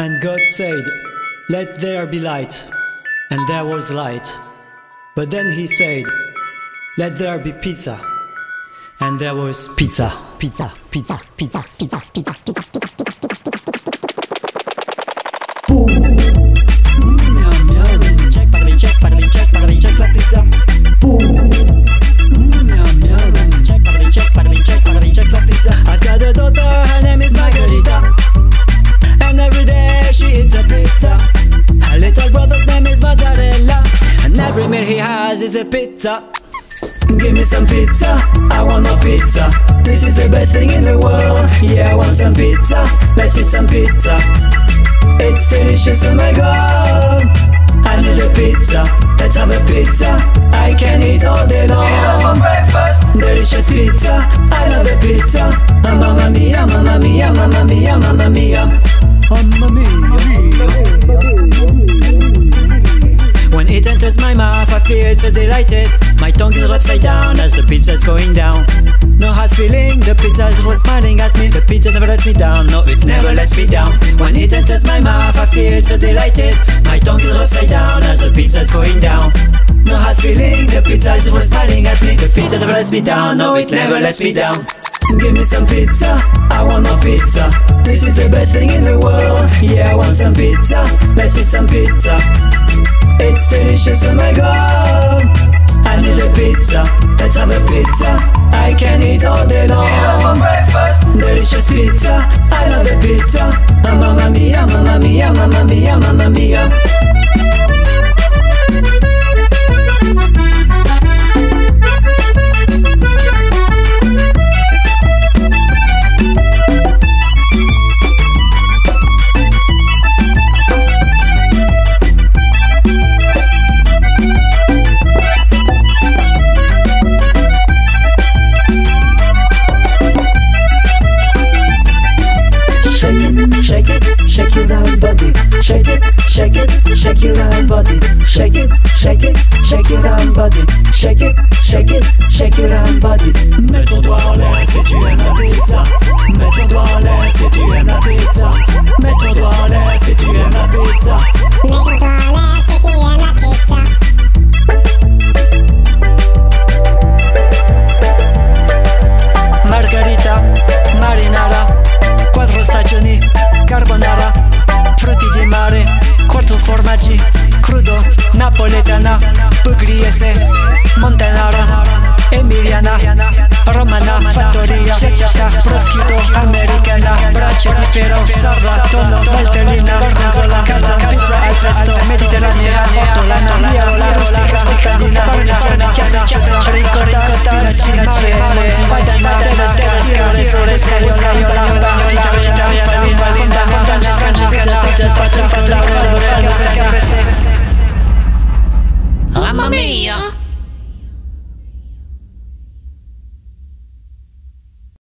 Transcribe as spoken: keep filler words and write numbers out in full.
And God said, "Let there be light." And there was light. But then he said, "Let there be pizza." And there was pizza. Pizza, pizza, pizza, pizza, pizza, pizza, pizza. Boom. Mm, meow, meow. Check, pagali, check, pagali, check, pagali, check la pizza. Boom. Mm, meow, meow. Check, pagali, check, pagali, check, pagali, check la pizza. I've got a daughter, her name is Margarita. And every day she eats a pizza. Her little brother's name is Mozzarella. And every meal he has is a pizza. Give me some pizza, I want more pizza. This is the best thing in the world. Yeah, I want some pizza, let's eat some pizza. It's delicious, oh my god. I need a pizza, let's have a pizza. I can eat all day long. For breakfast, delicious pizza. I love the pizza. Oh, mamma mia, mamma mia, mamma mia, mamma mia. Mamma mia. When it enters my mouth, I feel so delighted. My tongue is upside down as the pizza's going down. No hard feeling, the pizza is always smiling at me. The pizza never lets me down, no, it never lets me down. When it enters my mouth, I feel so delighted. My tongue is upside down as the pizza's going down. No hard feeling, the pizza is always smiling at me. The pizza never lets me down, no, it never lets me down. Give me some pizza, I want more pizza. This is the best thing in the world. Yeah, I want some pizza, let's eat some pizza. It's delicious, oh my god. I need a pizza, let's have a pizza. I can eat all day long. For breakfast, delicious pizza. I love the pizza. Oh, mamma mia, mamma mia, mamma mia, mamma mia. Shake it, shake your round body. Shake it, shake it, shake your round body. Shake it, shake it, shake your round body. Shake it, shake it, shake your round body. Mets ton doigt en l'air si tu aimes la pizza. Mets ton doigt en l'air si tu aimes la pizza. Mets ton doigt en l'air si tu aimes la pizza. Mets ton doigt en l'air si tu aimes la pizza. Margarita, marinara, quattro stagioni, carbonara, frutti di mare, quattro formaggi, crudo, napoletana, pugliese, montanara, emiliana, romana, fattoria, cecca, prosciutto, americana, braccia di ferro, sarra, tonno, maltellina, gorgonzola, calza, pizza al fresco, mediterranea, ortolana, viola, rustica, cittadina, parmigiana, ciarra, ricotta, spinaci, mare, badana, tedesca, tirole, scaiola, Mamma mia!